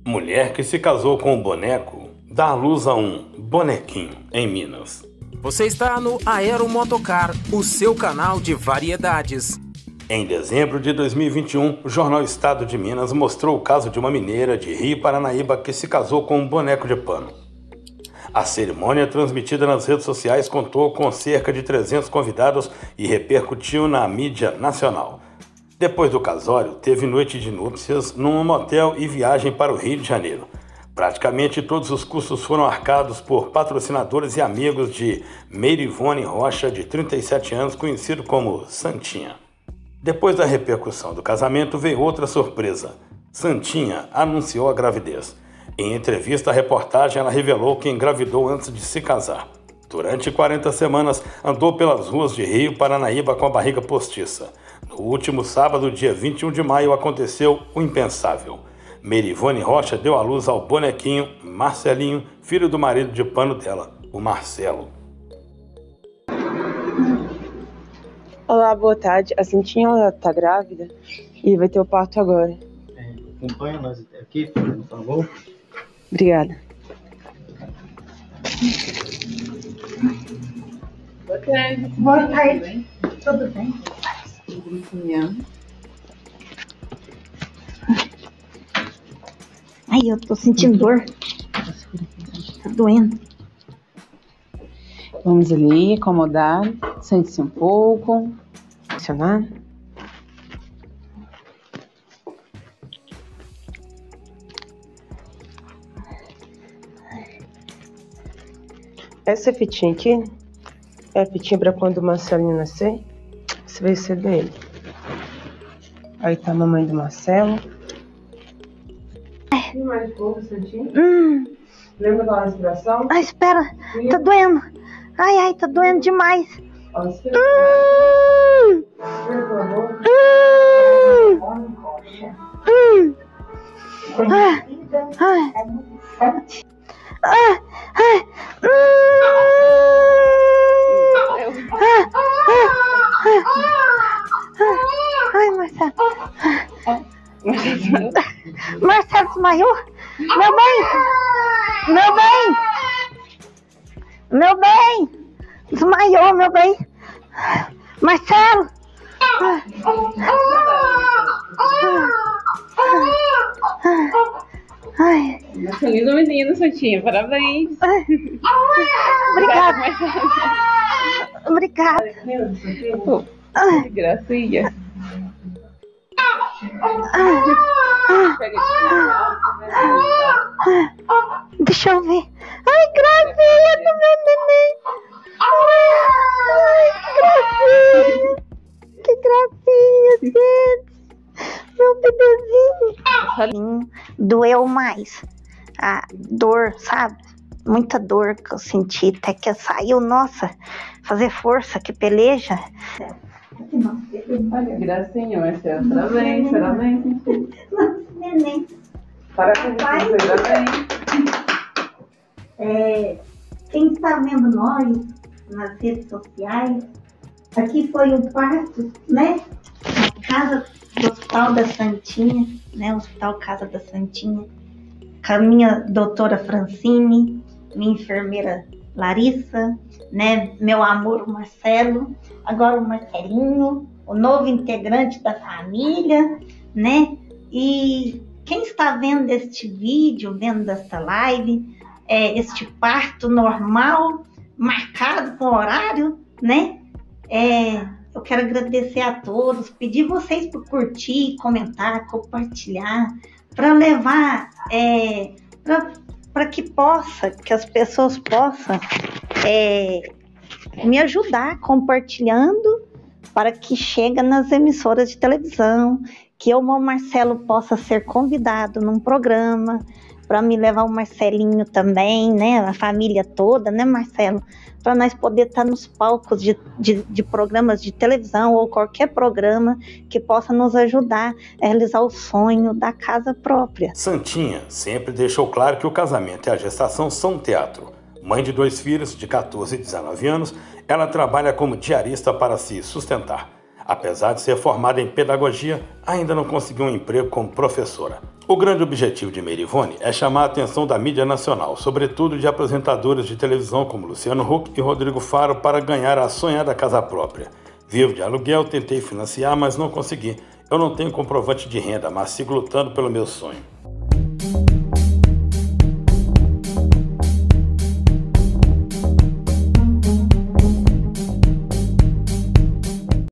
Mulher que se casou com um boneco dá à luz a um bonequinho em Minas. Você está no Aeromotocar, o seu canal de variedades. Em dezembro de 2021, o jornal Estado de Minas mostrou o caso de uma mineira de Rio Paranaíba que se casou com um boneco de pano. A cerimônia, transmitida nas redes sociais, contou com cerca de 300 convidados e repercutiu na mídia nacional. Depois do casório, teve noite de núpcias num motel e viagem para o Rio de Janeiro. Praticamente todos os custos foram arcados por patrocinadores e amigos de Meirivone Rocha, de 37 anos, conhecido como Santinha. Depois da repercussão do casamento, veio outra surpresa. Santinha anunciou a gravidez. Em entrevista à reportagem, ela revelou que engravidou antes de se casar. Durante 40 semanas, andou pelas ruas de Rio Paranaíba com a barriga postiça. No último sábado, dia 21 de maio, aconteceu o impensável. Meirivone Rocha deu à luz ao bonequinho Marcelinho, filho do marido de pano dela, o Marcelo. Olá, boa tarde. A Santinha está grávida e vai ter o parto agora. Acompanha nós até aqui, por favor. Obrigada. Boa tarde. Boa tarde. Tudo bem? Ai, eu tô sentindo dor. Tá doendo. Vamos ali, acomodar, sente-se um pouco. Funcionar. Essa fitinha aqui é a fitinha para quando o Marcelinho nascer, você vai receber ele. Aí tá a mamãe do Marcelo. E mais pouco, Santinho? Lembra da respiração? Ai, espera. Tá doendo. Ai, tá doendo demais. Espera, por favor. Ai, Marcelo. Marcelo desmaiou? Meu bem! Meu bem! Meu bem! Desmaiou, meu bem! Marcelo! Ai. Você é lindo menino, Santinha. Parabéns. Obrigada. Obrigada. Que gracinha. Deixa eu ver. Ai, gracinha do meu neném. Ai, que gracinha, gente. Meu bebezinho. Doeu mais. A dor, sabe? Muita dor que eu senti, até que saiu, nossa, fazer força, que peleja. Olha, gracinha, Marcelo. Parabéns, parabéns. Nossa, neném. Parabéns, parabéns. Quem está vendo nós nas redes sociais, aqui foi o parto, né? Na casa do Hospital da Santinha, né? Hospital Casa da Santinha, com a minha doutora Francine, minha enfermeira Larissa, né? Meu amor Marcelo, agora o Marcelinho, o novo integrante da família, né? E quem está vendo este vídeo, vendo esta live, este parto normal, marcado com horário, né? Eu quero agradecer a todos, pedir vocês para curtir, comentar, compartilhar, para levar, para que as pessoas possam me ajudar compartilhando, para que chegue nas emissoras de televisão, que o Marcelo possa ser convidado num programa, para me levar o Marcelinho também, né, a família toda, né, Marcelo, para nós poder estar nos palcos de programas de televisão ou qualquer programa que possa nos ajudar a realizar o sonho da casa própria. Santinha sempre deixou claro que o casamento e a gestação são um teatro. Mãe de 2 filhos, de 14 e 19 anos, ela trabalha como diarista para se sustentar. Apesar de ser formada em pedagogia, ainda não conseguiu um emprego como professora. O grande objetivo de Meirivone é chamar a atenção da mídia nacional, sobretudo de apresentadores de televisão como Luciano Huck e Rodrigo Faro, para ganhar a sonhada casa própria. Vivo de aluguel, tentei financiar, mas não consegui. Eu não tenho comprovante de renda, mas sigo lutando pelo meu sonho.